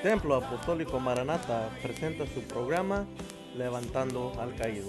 Templo Apostólico Maranata presenta su programa Levantando al Caído.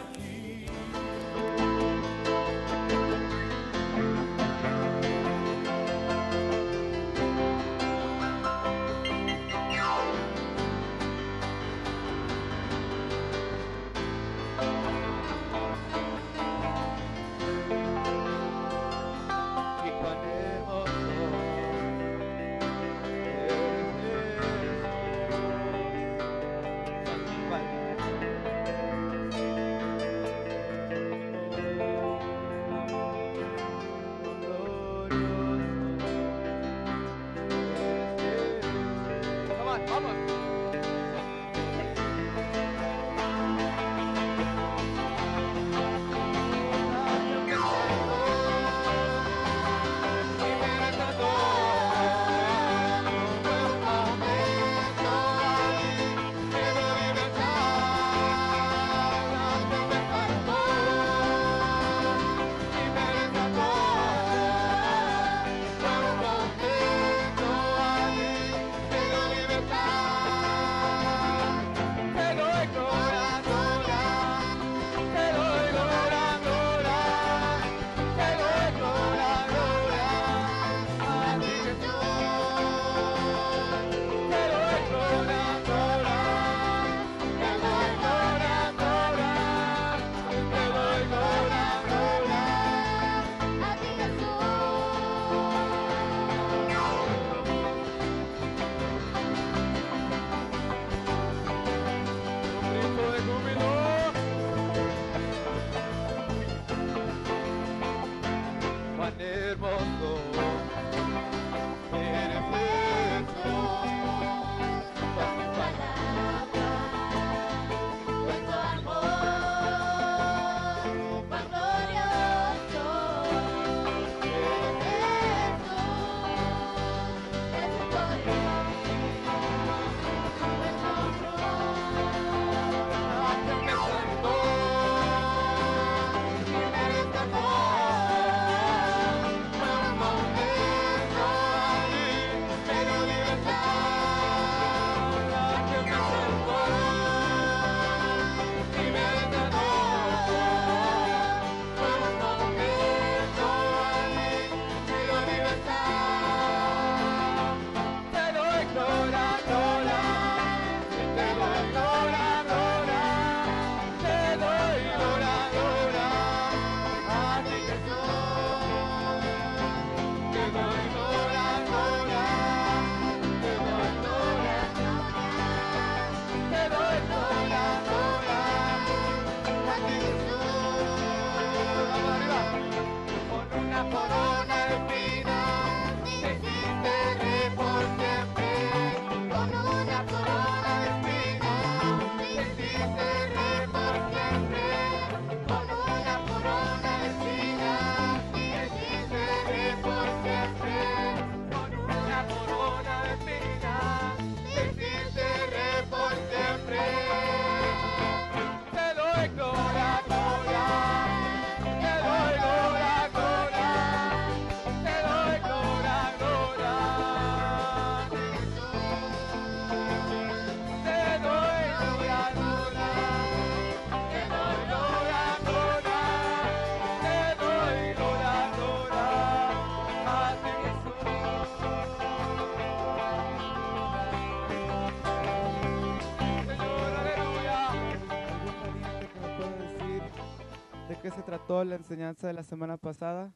¿Qué se trató la enseñanza de la semana pasada?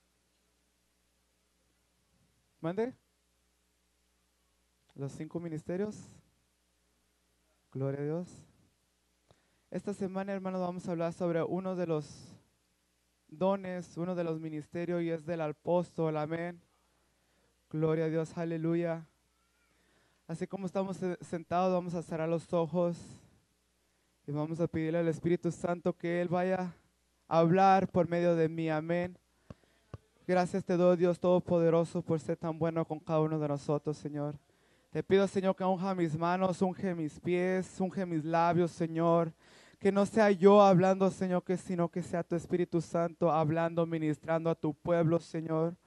¿Mande? ¿Los 5 ministerios? Gloria a Dios. Esta semana, hermanos, vamos a hablar sobre uno de los dones, uno de los ministerios, y es del apóstol. Amén. Gloria a Dios, aleluya. Así como estamos sentados, vamos a cerrar los ojos y vamos a pedirle al Espíritu Santo que Él vaya hablar por medio de mí, amén. Gracias te doy, Dios Todopoderoso, por ser tan bueno con cada uno de nosotros, Señor. Te pido, Señor, que unja mis manos, unge mis pies, unge mis labios, Señor. Que no sea yo hablando, Señor, sino que sea tu Espíritu Santo hablando, ministrando a tu pueblo, Señor.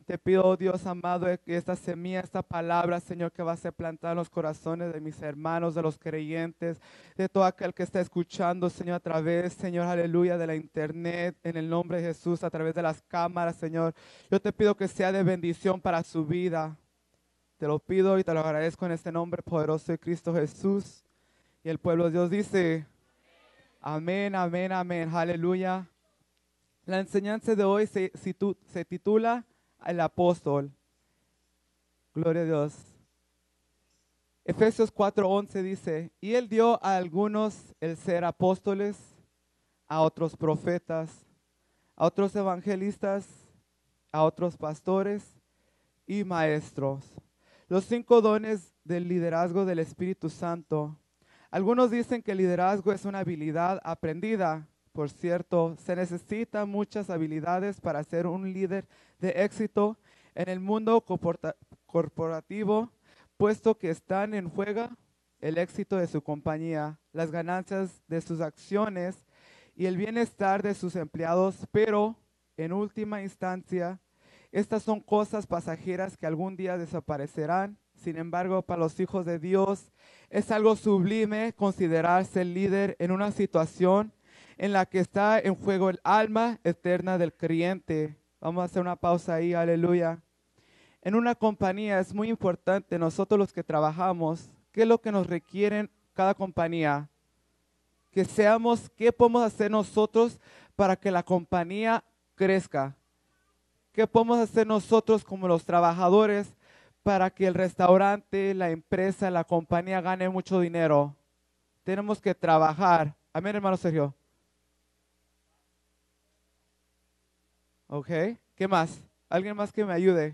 Te pido, oh Dios amado, que esta semilla, esta palabra, Señor, que va a ser plantada en los corazones de mis hermanos, de los creyentes, de todo aquel que está escuchando, Señor, a través, Señor, aleluya, de la internet, en el nombre de Jesús, a través de las cámaras, Señor. Yo te pido que sea de bendición para su vida. Te lo pido y te lo agradezco en este nombre poderoso de Cristo Jesús. Y el pueblo de Dios dice, amén, amén, amén, aleluya. La enseñanza de hoy se titula El apóstol. Gloria a Dios. Efesios 4:11 dice, y él dio a algunos el ser apóstoles, a otros profetas, a otros evangelistas, a otros pastores y maestros. Los 5 dones del liderazgo del Espíritu Santo. Algunos dicen que el liderazgo es una habilidad aprendida. Por cierto, se necesitan muchas habilidades para ser un líder de éxito en el mundo corporativo, puesto que están en juego el éxito de su compañía, las ganancias de sus acciones y el bienestar de sus empleados, pero en última instancia, estas son cosas pasajeras que algún día desaparecerán. Sin embargo, para los hijos de Dios es algo sublime considerarse el líder en una situación en la que está en juego el alma eterna del creyente. Vamos a hacer una pausa ahí, aleluya. En una compañía es muy importante, nosotros los que trabajamos, ¿qué es lo que nos requieren cada compañía? Que seamos, ¿qué podemos hacer nosotros para que la compañía crezca? ¿Qué podemos hacer nosotros como los trabajadores para que el restaurante, la empresa, la compañía gane mucho dinero? Tenemos que trabajar. Amén, hermano Sergio. Ok, ¿qué más? ¿Alguien más que me ayude?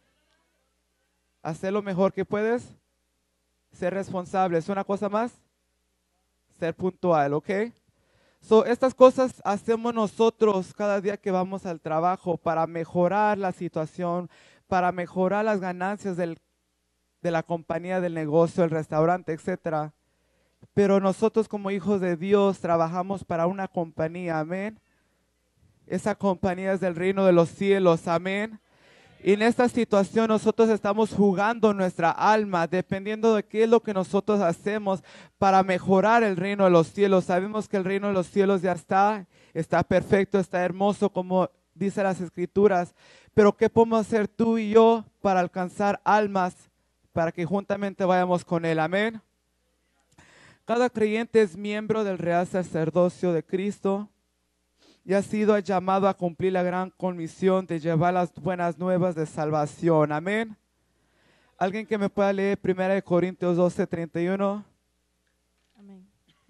Hacer lo mejor que puedes. Ser responsable. ¿Es una cosa más? Ser puntual, ¿ok? So, estas cosas hacemos nosotros cada día que vamos al trabajo para mejorar la situación, para mejorar las ganancias de la compañía, del negocio, el restaurante, etcétera. Pero nosotros como hijos de Dios trabajamos para una compañía, amén. Esa compañía es del reino de los cielos, amén. Y en esta situación nosotros estamos jugando nuestra alma, dependiendo de qué es lo que nosotros hacemos para mejorar el reino de los cielos. Sabemos que el reino de los cielos ya está perfecto, está hermoso, como dice las Escrituras. Pero ¿qué podemos hacer tú y yo para alcanzar almas, para que juntamente vayamos con Él? Amén. Cada creyente es miembro del real sacerdocio de Cristo y ha sido llamado a cumplir la gran comisión de llevar las buenas nuevas de salvación. Amén. ¿Alguien que me pueda leer 1 Corintios 12:31? Amén.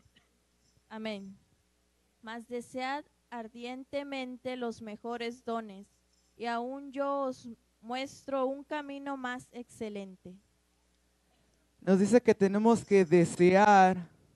Amén. Mas desead ardientemente los mejores dones, y aún yo os muestro un camino más excelente. Nos dice que tenemos que desear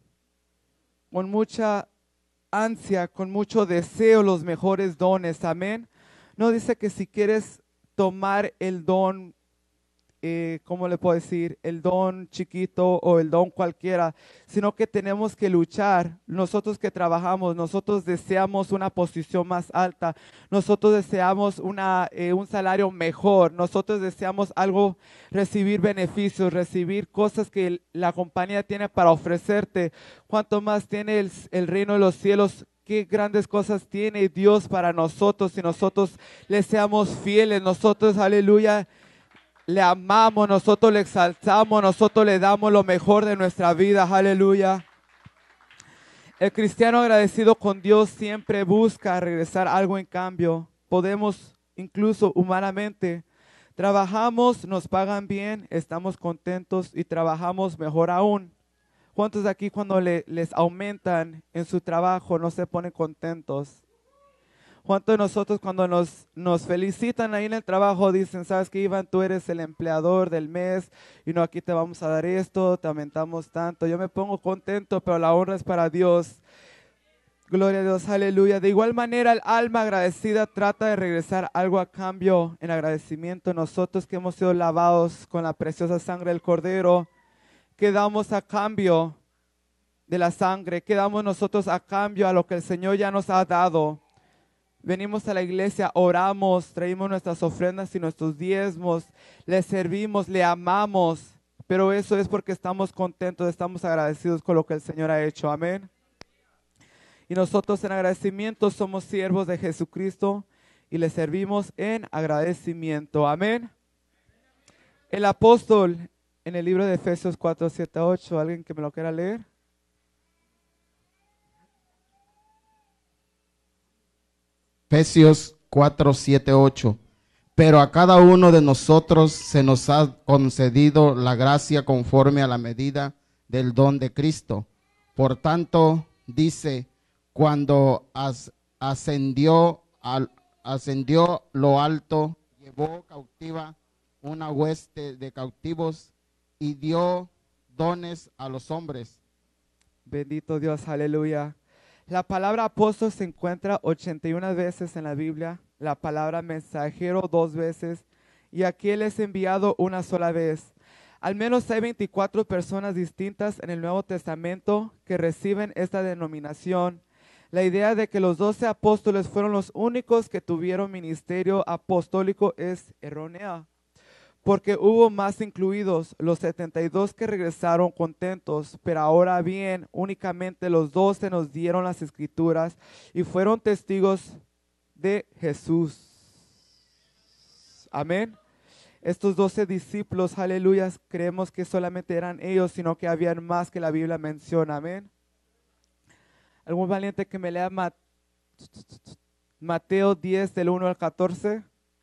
con mucha ansia, con mucho deseo los mejores dones, amén. No dice que si quieres tomar el don, ¿cómo le puedo decir? El don chiquito o el don cualquiera, sino que tenemos que luchar. Nosotros que trabajamos, nosotros deseamos una posición más alta, nosotros deseamos un salario mejor, nosotros deseamos algo, recibir beneficios, recibir cosas que la compañía tiene para ofrecerte. Cuanto más tiene el reino de los cielos, qué grandes cosas tiene Dios para nosotros si nosotros le seamos fieles. Nosotros, aleluya, le amamos, nosotros le exaltamos, nosotros le damos lo mejor de nuestra vida, aleluya. El cristiano agradecido con Dios siempre busca regresar algo en cambio. Podemos, incluso humanamente, trabajamos, nos pagan bien, estamos contentos y trabajamos mejor aún. ¿Cuántos de aquí cuando les aumentan en su trabajo no se ponen contentos? ¿Cuántos de nosotros cuando nos felicitan ahí en el trabajo dicen, sabes que Iván, tú eres el empleador del mes y no, aquí te vamos a dar esto, te aumentamos tanto? Yo me pongo contento, pero la honra es para Dios. Gloria a Dios, aleluya. De igual manera, el alma agradecida trata de regresar algo a cambio en agradecimiento. Nosotros que hemos sido lavados con la preciosa sangre del Cordero, ¿qué damos a cambio de la sangre? ¿Qué damos nosotros a cambio a lo que el Señor ya nos ha dado? venimos a la iglesia, oramos, traemos nuestras ofrendas y nuestros diezmos, le servimos, le amamos, pero eso es porque estamos contentos, estamos agradecidos con lo que el Señor ha hecho. Amén. Y nosotros en agradecimiento somos siervos de Jesucristo y le servimos en agradecimiento. Amén. El apóstol en el libro de Efesios 4, 7, 8, ¿alguien que me lo quiera leer? Efesios 4, 7, 8. Pero a cada uno de nosotros se nos ha concedido la gracia conforme a la medida del don de Cristo. Por tanto, dice, cuando ascendió lo alto, llevó cautiva una hueste de cautivos y dio dones a los hombres. Bendito Dios, aleluya. La palabra apóstol se encuentra 81 veces en la Biblia, la palabra mensajero 2 veces, y aquí Él es enviado una sola vez. Al menos hay 24 personas distintas en el Nuevo Testamento que reciben esta denominación. La idea de que los 12 apóstoles fueron los únicos que tuvieron ministerio apostólico es errónea, porque hubo más incluidos, los 72 que regresaron contentos, pero ahora bien, únicamente los 12 nos dieron las escrituras y fueron testigos de Jesús. Amén. Estos 12 discípulos, aleluya, creemos que solamente eran ellos, sino que habían más que la Biblia menciona. Amén. ¿Algún valiente que me lea Mateo 10 del 1 al 14?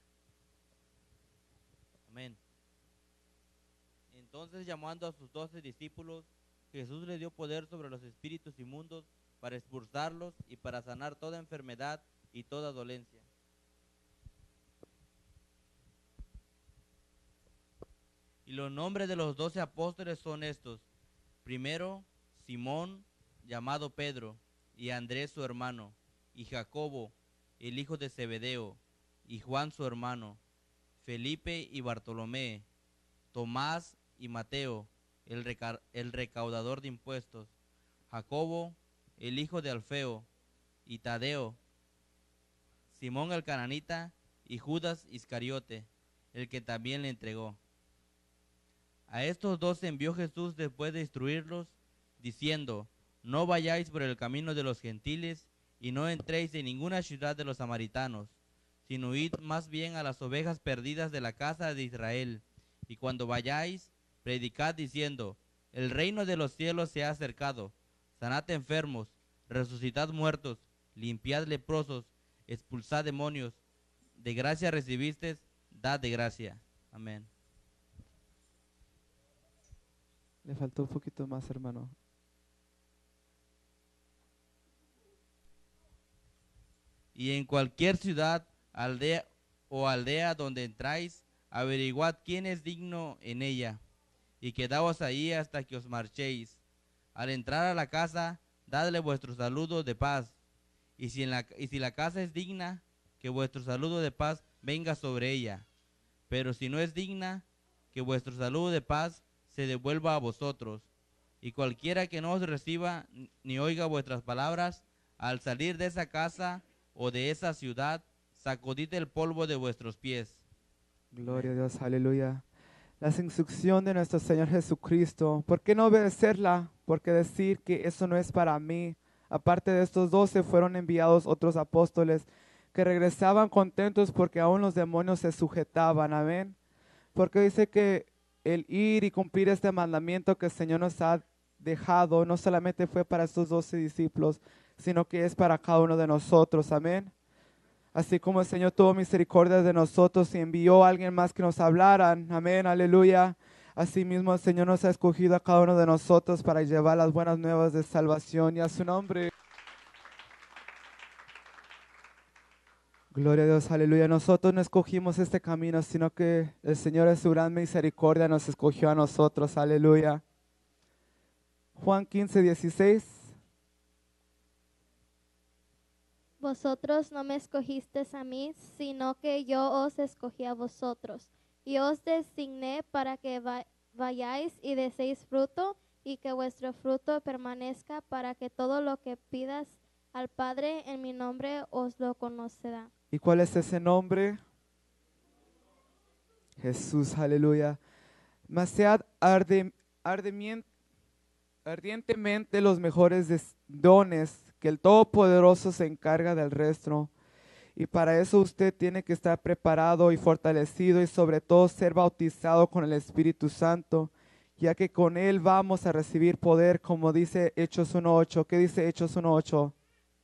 Amén. Entonces, llamando a sus 12 discípulos, Jesús les dio poder sobre los espíritus inmundos para expulsarlos y para sanar toda enfermedad y toda dolencia. Y los nombres de los 12 apóstoles son estos: primero, Simón, llamado Pedro, y Andrés su hermano, y Jacobo, el hijo de Zebedeo, y Juan su hermano, Felipe y Bartolomé, Tomás y Mateo, el recaudador de impuestos, Jacobo, el hijo de Alfeo, y Tadeo, Simón el cananita, y Judas Iscariote, el que también le entregó. A estos 12 envió Jesús después de instruirlos, diciendo: no vayáis por el camino de los gentiles, y no entréis en ninguna ciudad de los samaritanos, sino id más bien a las ovejas perdidas de la casa de Israel. Y cuando vayáis, predicad diciendo: el reino de los cielos se ha acercado. Sanad enfermos, resucitad muertos, limpiad leprosos, expulsad demonios. De gracia recibisteis, dad de gracia. Amén. Le faltó un poquito más, hermano. Y en cualquier ciudad, aldea donde entráis, averiguad quién es digno en ella, y quedaos ahí hasta que os marchéis. Al entrar a la casa, dadle vuestro saludo de paz. Y si la casa es digna, que vuestro saludo de paz venga sobre ella. Pero si no es digna, que vuestro saludo de paz se devuelva a vosotros. Y cualquiera que no os reciba ni oiga vuestras palabras, al salir de esa casa o de esa ciudad, sacudid el polvo de vuestros pies. Gloria a Dios, aleluya. Las instrucciones de nuestro Señor Jesucristo, ¿por qué no obedecerla? ¿Por qué decir que eso no es para mí? Aparte de estos 12 fueron enviados otros apóstoles que regresaban contentos porque aún los demonios se sujetaban, amén. Porque dice que el ir y cumplir este mandamiento que el Señor nos ha dejado no solamente fue para estos 12 discípulos, sino que es para cada uno de nosotros, amén. Así como el Señor tuvo misericordia de nosotros y envió a alguien más que nos hablaran, amén, aleluya. Asimismo el Señor nos ha escogido a cada uno de nosotros para llevar las buenas nuevas de salvación y a su nombre. Gloria a Dios, aleluya. Nosotros no escogimos este camino, sino que el Señor en su gran misericordia nos escogió a nosotros, aleluya. Juan 15, 16. Vosotros no me escogisteis a mí, sino que yo os escogí a vosotros, y os designé para que vayáis y deseéis fruto, y que vuestro fruto permanezca, para que todo lo que pidas al Padre en mi nombre os lo conocerá. ¿Y cuál es ese nombre? Jesús, aleluya. Mas sead ardientemente los mejores dones, que el Todopoderoso se encarga del resto. Y para eso usted tiene que estar preparado y fortalecido y sobre todo ser bautizado con el Espíritu Santo, ya que con Él vamos a recibir poder, como dice Hechos 1.8. ¿Qué dice Hechos 1.8?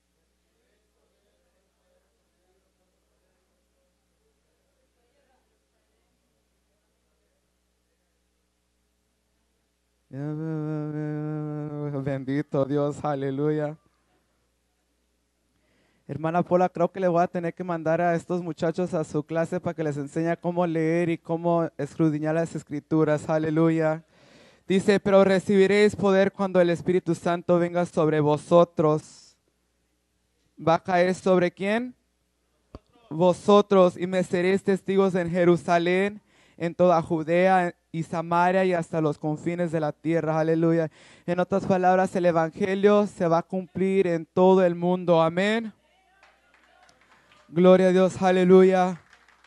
Bendito Dios, aleluya. Hermana Paula, creo que le voy a tener que mandar a estos muchachos a su clase para que les enseñe cómo leer y cómo escudriñar las escrituras, aleluya. Dice, pero recibiréis poder cuando el Espíritu Santo venga sobre vosotros. ¿Va a caer sobre quién? Vosotros, y me seréis testigos en Jerusalén, en toda Judea y Samaria y hasta los confines de la tierra, aleluya. En otras palabras, el Evangelio se va a cumplir en todo el mundo, amén. Gloria a Dios, aleluya.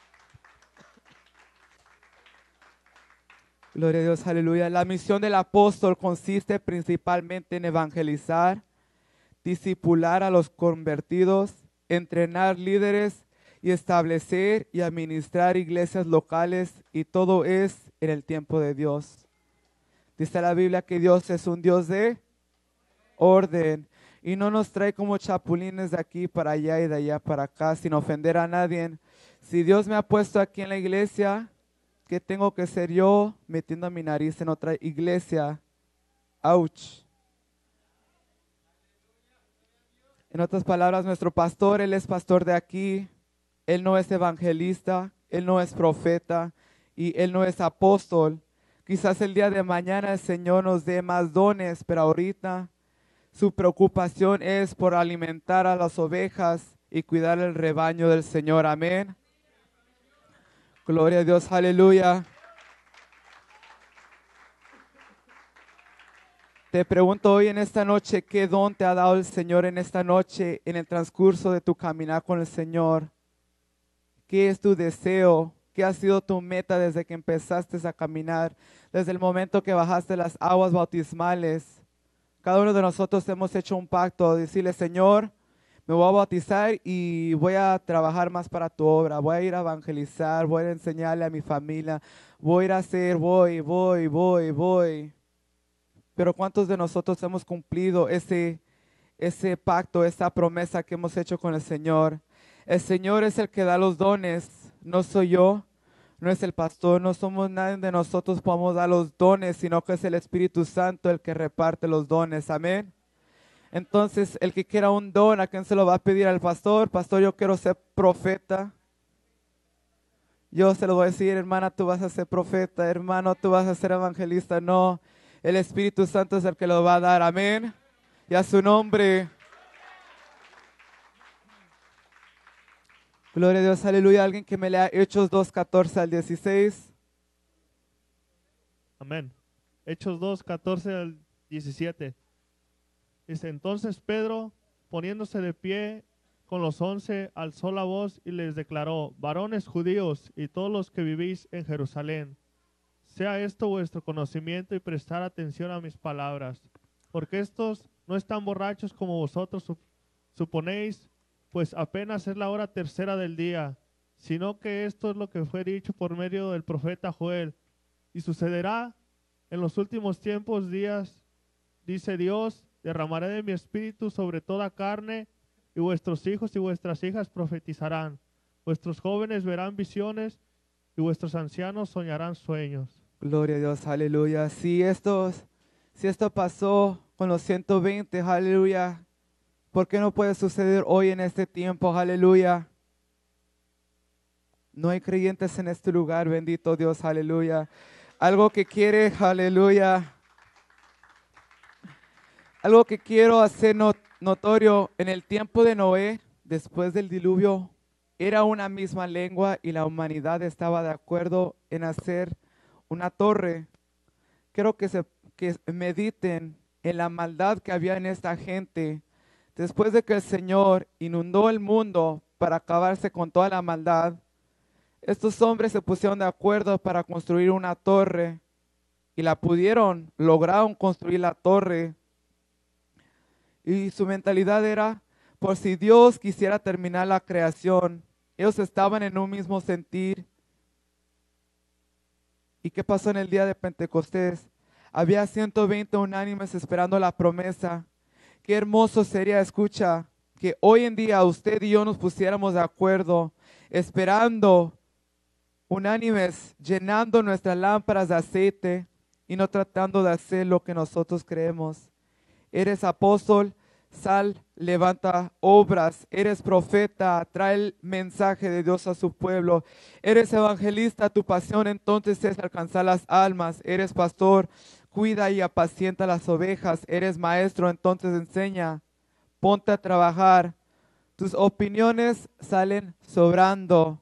Gloria a Dios, aleluya. La misión del apóstol consiste principalmente en evangelizar, discipular a los convertidos, entrenar líderes y establecer y administrar iglesias locales, y todo es en el tiempo de Dios. Dice la Biblia que Dios es un Dios de orden y no nos trae como chapulines de aquí para allá y de allá para acá sin ofender a nadie. Si Dios me ha puesto aquí en la iglesia, ¿qué tengo que ser yo metiendo mi nariz en otra iglesia? Ouch. En otras palabras, nuestro pastor, él es pastor de aquí. Él no es evangelista, él no es profeta y él no es apóstol. Quizás el día de mañana el Señor nos dé más dones, pero ahorita su preocupación es por alimentar a las ovejas y cuidar el rebaño del Señor. Amén. Gloria a Dios, aleluya. Te pregunto hoy en esta noche, ¿qué don te ha dado el Señor en esta noche, en el transcurso de tu caminar con el Señor? ¿Qué es tu deseo? ¿Qué ha sido tu meta desde que empezaste a caminar? Desde el momento que bajaste las aguas bautismales. Cada uno de nosotros hemos hecho un pacto, decirle, Señor, me voy a bautizar y voy a trabajar más para tu obra. Voy a ir a evangelizar, voy a enseñarle a mi familia. Voy a ir a hacer, voy. Pero ¿cuántos de nosotros hemos cumplido ese pacto, esa promesa que hemos hecho con el Señor? El Señor es el que da los dones, no soy yo, no es el pastor, no somos nadie de nosotros podemos dar los dones, sino que es el Espíritu Santo el que reparte los dones, amén. Entonces, el que quiera un don, ¿a quién se lo va a pedir? Al pastor? Pastor, yo quiero ser profeta. Yo se lo voy a decir, hermana, tú vas a ser profeta, hermano, tú vas a ser evangelista. No, el Espíritu Santo es el que lo va a dar, amén. Y a su nombre. Gloria a Dios, aleluya. Alguien que me lea Hechos 2:14 al 16. Amén. Hechos 2:14 al 17. Dice, entonces Pedro, poniéndose de pie con los 11, alzó la voz y les declaró, varones judíos y todos los que vivís en Jerusalén, sea esto vuestro conocimiento y prestar atención a mis palabras, porque estos no están borrachos como vosotros suponéis, pues apenas es la hora tercera del día, sino que esto es lo que fue dicho por medio del profeta Joel. Y sucederá en los últimos días, dice Dios, derramaré de mi espíritu sobre toda carne, y vuestros hijos y vuestras hijas profetizarán, vuestros jóvenes verán visiones, y vuestros ancianos soñarán sueños. Gloria a Dios, aleluya. Si esto pasó con los 120, aleluya, ¿por qué no puede suceder hoy en este tiempo? Aleluya. No hay creyentes en este lugar, bendito Dios, aleluya. Algo que quiere, aleluya. Algo que quiero hacer notorio, en el tiempo de Noé, después del diluvio, era una misma lengua y la humanidad estaba de acuerdo en hacer una torre. Quiero que mediten en la maldad que había en esta gente. Después de que el Señor inundó el mundo para acabarse con toda la maldad, estos hombres se pusieron de acuerdo para construir una torre y lograron construir la torre. Y su mentalidad era, por si Dios quisiera terminar la creación, ellos estaban en un mismo sentir. ¿Y qué pasó en el día de Pentecostés? Había 120 unánimes esperando la promesa. Qué hermoso sería, escucha, que hoy en día usted y yo nos pusiéramos de acuerdo, esperando, unánimes, llenando nuestras lámparas de aceite y no tratando de hacer lo que nosotros creemos. Eres apóstol, sal, levanta obras. Eres profeta, trae el mensaje de Dios a su pueblo. Eres evangelista, tu pasión entonces es alcanzar las almas. Eres pastor, cuida y apacienta las ovejas. Eres maestro, entonces enseña. Ponte a trabajar. Tus opiniones salen sobrando.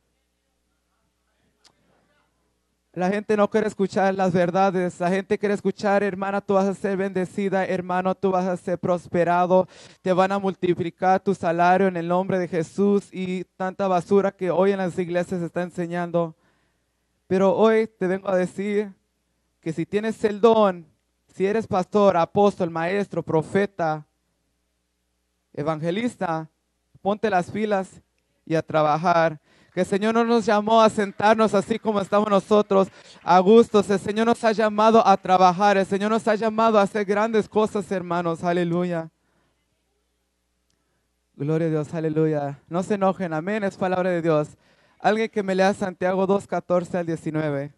La gente no quiere escuchar las verdades. La gente quiere escuchar, hermana, tú vas a ser bendecida. Hermano, tú vas a ser prosperado. Te van a multiplicar tu salario en el nombre de Jesús. Y tanta basura que hoy en las iglesias se está enseñando. Pero hoy te vengo a decir que si tienes el don, si eres pastor, apóstol, maestro, profeta, evangelista, ponte las pilas y a trabajar. Que el Señor no nos llamó a sentarnos así como estamos nosotros a gustos. El Señor nos ha llamado a trabajar. El Señor nos ha llamado a hacer grandes cosas, hermanos. Aleluya. Gloria a Dios, aleluya. No se enojen, amén, es palabra de Dios. Alguien que me lea Santiago 2:14 al 19.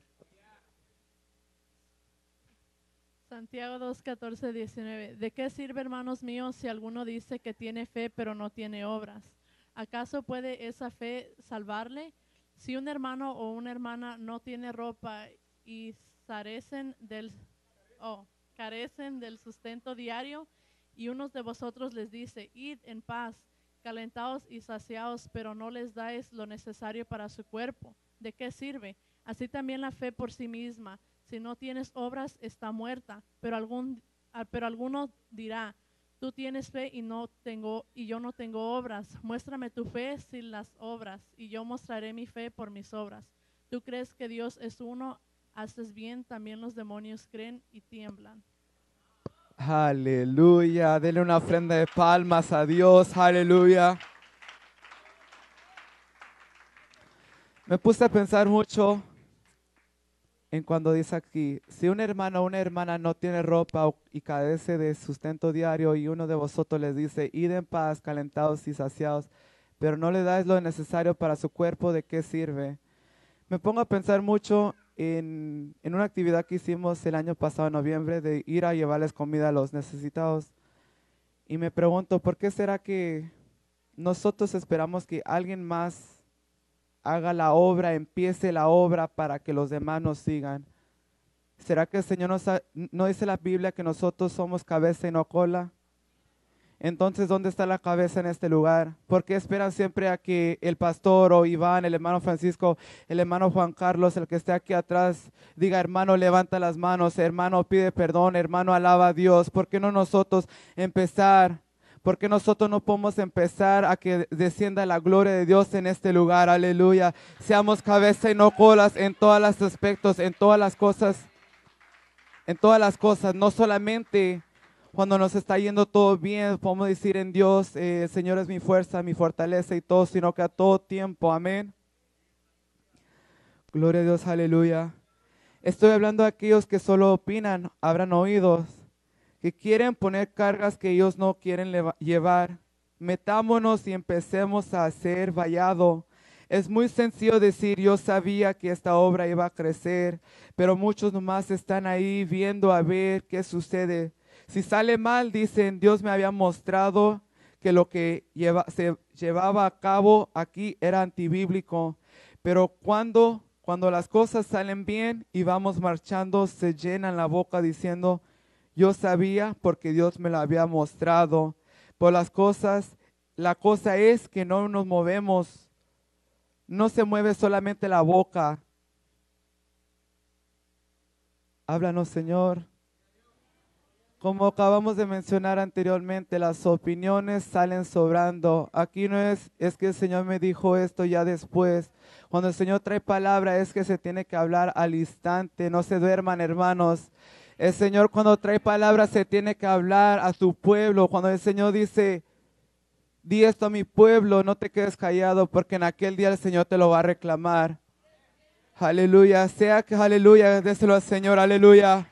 Santiago 2:14, 19. ¿De qué sirve, hermanos míos, si alguno dice que tiene fe pero no tiene obras? ¿Acaso puede esa fe salvarle? Si un hermano o una hermana no tiene ropa y carecen del sustento diario, y uno de vosotros les dice, id en paz, calentaos y saciaos, pero no les dais lo necesario para su cuerpo, ¿de qué sirve? Así también la fe por sí misma, si no tienes obras, está muerta. Pero alguno dirá, tú tienes fe y yo no tengo obras. Muéstrame tu fe sin las obras, y yo mostraré mi fe por mis obras. Tú crees que Dios es uno, haces bien, también los demonios creen y tiemblan. Aleluya, denle una ofrenda de palmas a Dios, aleluya. Me puse a pensar mucho en cuando dice aquí, si un hermano o una hermana no tiene ropa y carece de sustento diario y uno de vosotros les dice, id en paz, calentados y saciados, pero no le dais lo necesario para su cuerpo, ¿de qué sirve? Me pongo a pensar mucho en una actividad que hicimos el año pasado en noviembre de ir a llevarles comida a los necesitados. Y me pregunto, ¿por qué será que nosotros esperamos que alguien más haga la obra, empiece la obra para que los demás nos sigan? ¿Será que el Señor no dice la Biblia que nosotros somos cabeza y no cola? Entonces, ¿dónde está la cabeza en este lugar? ¿Por qué esperan siempre a que el pastor o Iván, el hermano Francisco, el hermano Juan Carlos, el que esté aquí atrás, diga, hermano, levanta las manos, hermano, pide perdón, hermano, alaba a Dios? ¿Por qué no nosotros empezar? ¿Por qué nosotros no podemos empezar a que descienda la gloria de Dios en este lugar? Aleluya. Seamos cabeza y no colas en todos los aspectos, en todas las cosas, no solamente cuando nos está yendo todo bien, podemos decir en Dios, el Señor es mi fuerza, mi fortaleza y todo, sino que a todo tiempo, amén. Gloria a Dios, aleluya. Estoy hablando de aquellos que solo opinan, abran oídos, que quieren poner cargas que ellos no quieren llevar. Metámonos y empecemos a hacer vallado. Es muy sencillo decir, yo sabía que esta obra iba a crecer, pero muchos nomás están ahí viendo a ver qué sucede. Si sale mal, dicen, Dios me había mostrado que lo que se llevaba a cabo aquí era antibíblico. Pero cuando las cosas salen bien y vamos marchando, se llenan la boca diciendo, yo sabía porque Dios me lo había mostrado. Por la cosa es que no nos movemos. No se mueve solamente la boca. Háblanos, Señor. Como acabamos de mencionar anteriormente, las opiniones salen sobrando. Aquí no es que el Señor me dijo esto ya después. Cuando el Señor trae palabra es que se tiene que hablar al instante. No se duerman, hermanos. El Señor cuando trae palabra se tiene que hablar a su pueblo. Cuando el Señor dice, di esto a mi pueblo, no te quedes callado porque en aquel día el Señor te lo va a reclamar. Aleluya. Sea que aleluya, déselo al Señor. Aleluya.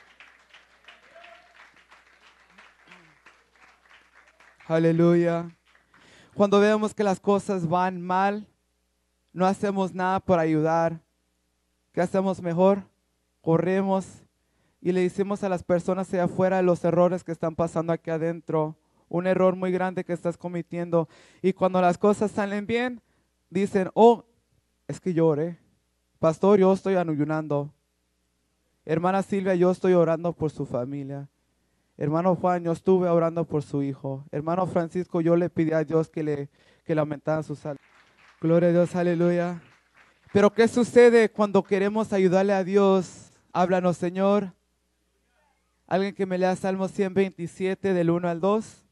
Aleluya. Cuando vemos que las cosas van mal, no hacemos nada por ayudar. ¿Qué hacemos mejor? Corremos y le decimos a las personas allá afuera los errores que están pasando aquí adentro. Un error muy grande que estás cometiendo. Y cuando las cosas salen bien, dicen, oh, es que yo oré. Pastor, yo estoy ayunando. Hermana Silvia, yo estoy orando por su familia. Hermano Juan, yo estuve orando por su hijo. Hermano Francisco, yo le pedí a Dios que le aumentara su salud. Gloria a Dios, aleluya. Pero ¿qué sucede cuando queremos ayudarle a Dios? Háblanos, Señor. Alguien que me lea Salmo 127 del 1 al 2.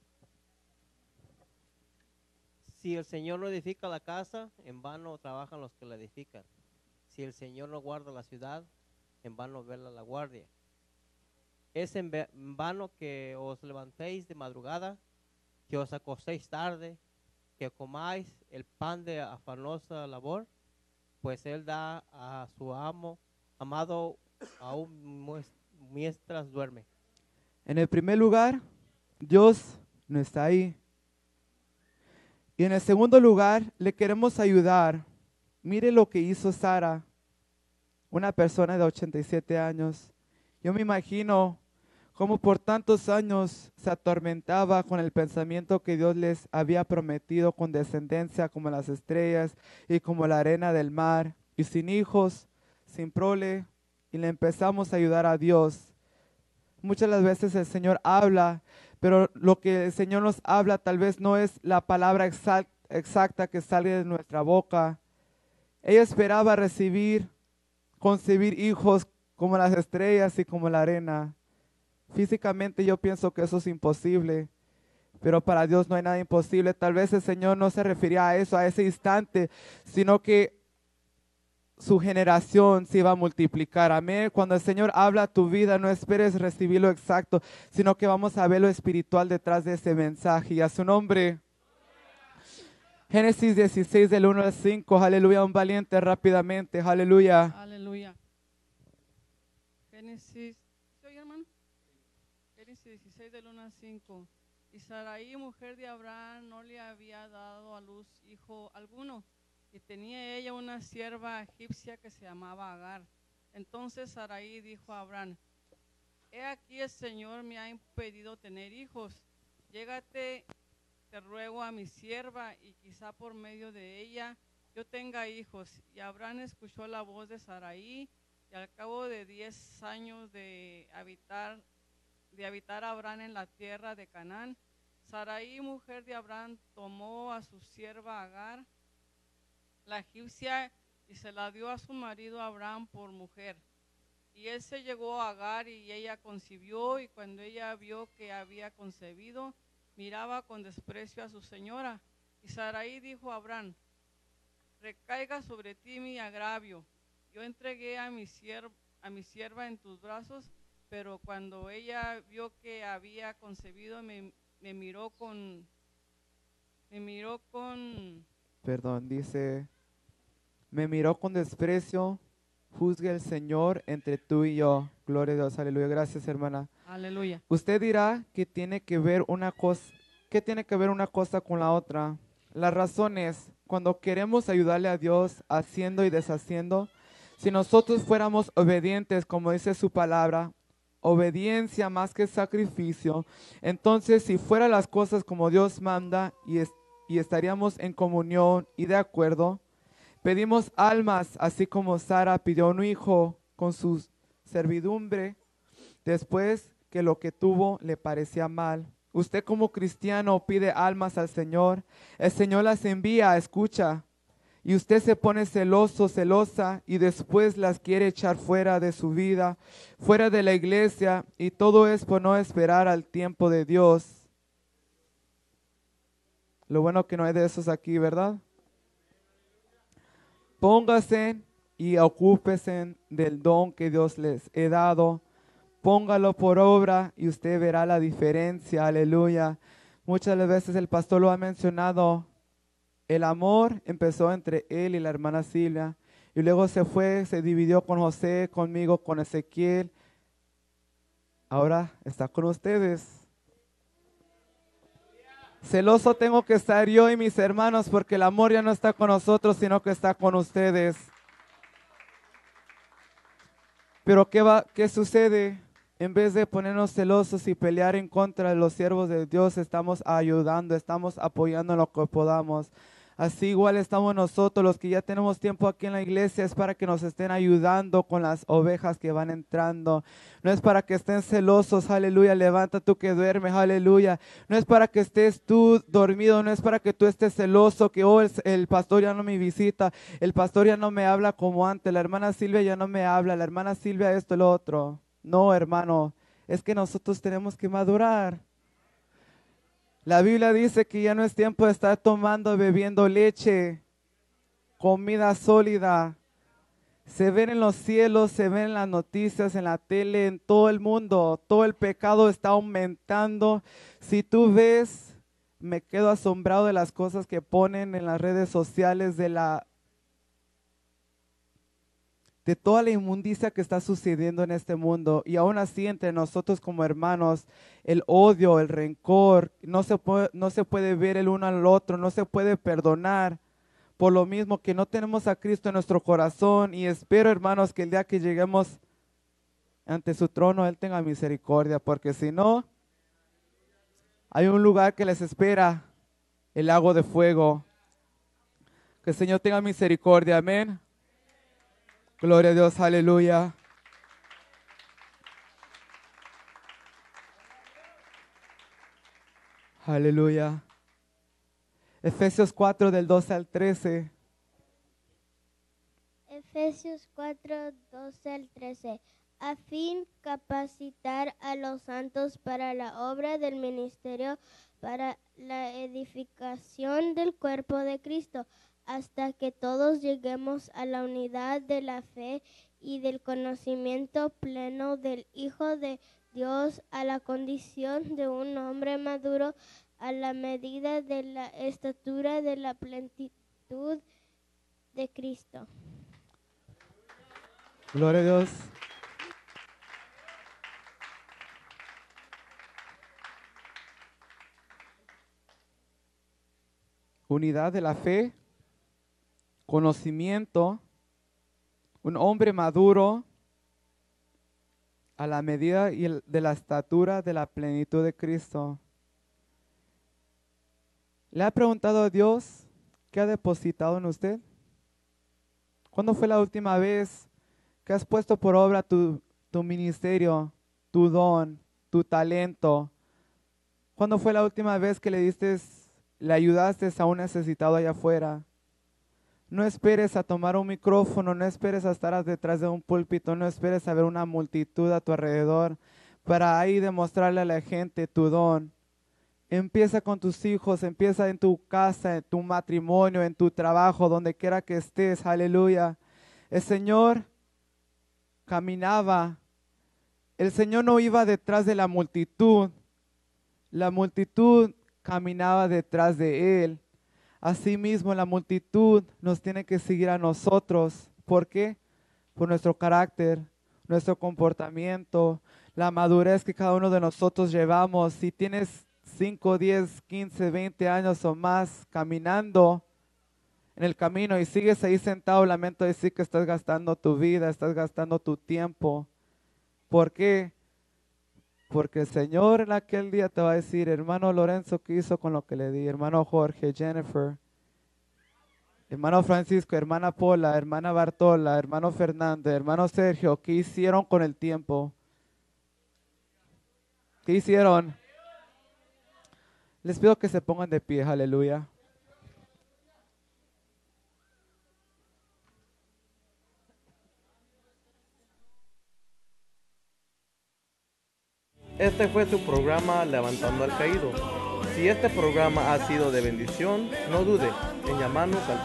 Si el Señor no edifica la casa, en vano trabajan los que la edifican. Si el Señor no guarda la ciudad, en vano vela la guardia. Es en vano que os levantéis de madrugada, que os acostéis tarde, que comáis el pan de afanosa labor, pues Él da a su amado aún mientras duerme. En el primer lugar, Dios no está ahí. Y en el segundo lugar, le queremos ayudar. Mire lo que hizo Sara, una persona de 87 años. Yo me imagino cómo por tantos años se atormentaba con el pensamiento que Dios les había prometido con descendencia como las estrellas y como la arena del mar, y sin hijos, sin prole, y le empezamos a ayudar a Dios. Muchas de las veces el Señor habla, pero lo que el Señor nos habla tal vez no es la palabra exacta que sale de nuestra boca. Ella esperaba concebir hijos como las estrellas y como la arena. Físicamente yo pienso que eso es imposible, pero para Dios no hay nada imposible. Tal vez el Señor no se refería a eso, a ese instante, sino que su generación se iba a multiplicar. Amén. Cuando el Señor habla a tu vida, no esperes recibir lo exacto, sino que vamos a ver lo espiritual detrás de ese mensaje. Y a su nombre. Génesis 16 del 1 al 5. Aleluya, un valiente rápidamente. Aleluya. Aleluya. Génesis, ¿se oye, hermano? Génesis 16 del 1 al 5. Y Sarai, mujer de Abraham, no le había dado a luz hijo alguno. Y tenía ella una sierva egipcia que se llamaba Agar. Entonces Sarai dijo a Abraham, he aquí el Señor me ha impedido tener hijos. Llégate, te ruego, a mi sierva, y quizá por medio de ella yo tenga hijos. Y Abraham escuchó la voz de Sarai, y al cabo de 10 años de habitar Abraham en la tierra de Canaán, Sarai, mujer de Abraham, tomó a su sierva Agar, la egipcia, y se la dio a su marido Abraham por mujer. Y él se llegó a Agar y ella concibió, y cuando ella vio que había concebido, miraba con desprecio a su señora. Y Sarai dijo a Abraham, recaiga sobre ti mi agravio. Yo entregué a mi sierva en tus brazos, pero cuando ella vio que había concebido, me miró con Perdón, dice, me miró con desprecio, juzgue el Señor entre tú y yo. Gloria a Dios, aleluya. Gracias, hermana. Aleluya. Usted dirá que tiene que ver una cosa, ¿qué tiene que ver una cosa con la otra? La razón es, cuando queremos ayudarle a Dios haciendo y deshaciendo, si nosotros fuéramos obedientes, como dice su palabra, obediencia más que sacrificio, entonces si fueran las cosas como Dios manda y estaríamos en comunión y de acuerdo, pedimos almas, así como Sara pidió un hijo con su servidumbre, después que lo que tuvo le parecía mal. Usted como cristiano pide almas al Señor, el Señor las envía, escucha, y usted se pone celoso, celosa, y después las quiere echar fuera de su vida, fuera de la iglesia, y todo es por no esperar al tiempo de Dios. Lo bueno que no hay de esos aquí, ¿verdad? Póngase y ocúpese del don que Dios les he dado. Póngalo por obra y usted verá la diferencia. Aleluya. Muchas veces el pastor lo ha mencionado. El amor empezó entre él y la hermana Silvia. Y luego se dividió con José, conmigo, con Ezequiel. Ahora está con ustedes. Celoso tengo que estar yo y mis hermanos porque el amor ya no está con nosotros, sino que está con ustedes. Pero ¿qué sucede? En vez de ponernos celosos y pelear en contra de los siervos de Dios, estamos ayudando, estamos apoyando en lo que podamos. Así igual estamos nosotros, los que ya tenemos tiempo aquí en la iglesia, es para que nos estén ayudando con las ovejas que van entrando. No es para que estén celosos, aleluya, levanta tú que duermes, aleluya. No es para que estés tú dormido, no es para que tú estés celoso, que el pastor ya no me visita, el pastor ya no me habla como antes, la hermana Silvia ya no me habla, la hermana Silvia esto y lo otro. No, hermano, es que nosotros tenemos que madurar. La Biblia dice que ya no es tiempo de estar tomando, bebiendo leche, comida sólida. Se ven en los cielos, se ven en las noticias, en la tele, en todo el mundo. Todo el pecado está aumentando. Si tú ves, me quedo asombrado de las cosas que ponen en las redes sociales de toda la inmundicia que está sucediendo en este mundo. Y aún así entre nosotros como hermanos, el odio, el rencor, no se puede ver el uno al otro, no se puede perdonar. Por lo mismo que no tenemos a Cristo en nuestro corazón, y espero, hermanos, que el día que lleguemos ante su trono, Él tenga misericordia, porque si no, hay un lugar que les espera, el lago de fuego. Que el Señor tenga misericordia, amén. Gloria a Dios, aleluya. Aleluya. Efesios 4 del 12 al 13. Efesios 4, 12 al 13. A fin capacitar a los santos para la obra del ministerio, para la edificación del cuerpo de Cristo, hasta que todos lleguemos a la unidad de la fe y del conocimiento pleno del Hijo de Dios, a la condición de un hombre maduro, a la medida de la estatura de la plenitud de Cristo. Gloria a Dios. Unidad de la fe, conocimiento, un hombre maduro a la medida de la estatura de la plenitud de Cristo. ¿Le ha preguntado a Dios qué ha depositado en usted? ¿Cuándo fue la última vez que has puesto por obra tu ministerio, tu don, tu talento? ¿Cuándo fue la última vez que le ayudaste a un necesitado allá afuera? No esperes a tomar un micrófono, no esperes a estar detrás de un púlpito, no esperes a ver una multitud a tu alrededor para ahí demostrarle a la gente tu don. Empieza con tus hijos, empieza en tu casa, en tu matrimonio, en tu trabajo, donde quiera que estés, aleluya. El Señor caminaba, el Señor no iba detrás de la multitud caminaba detrás de Él. Asimismo, la multitud nos tiene que seguir a nosotros. ¿Por qué? Por nuestro carácter, nuestro comportamiento, la madurez que cada uno de nosotros llevamos. Si tienes 5, 10, 15, 20 años o más caminando en el camino y sigues ahí sentado, lamento decir que estás gastando tu vida, estás gastando tu tiempo. ¿Por qué? Porque el Señor en aquel día te va a decir, hermano Lorenzo, ¿qué hizo con lo que le di? Hermano Jorge, Jennifer, hermano Francisco, hermana Paula, hermana Bartola, hermano Fernando, hermano Sergio, ¿qué hicieron con el tiempo? ¿Qué hicieron? Les pido que se pongan de pie, aleluya. Este fue su programa Levantando al Caído. Si este programa ha sido de bendición, no dude en llamarnos al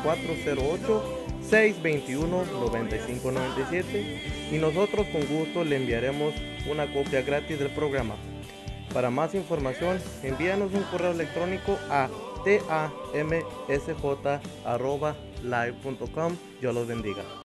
408-621-9597 y nosotros con gusto le enviaremos una copia gratis del programa. Para más información, envíanos un correo electrónico a tamsj@live.com. Dios los bendiga.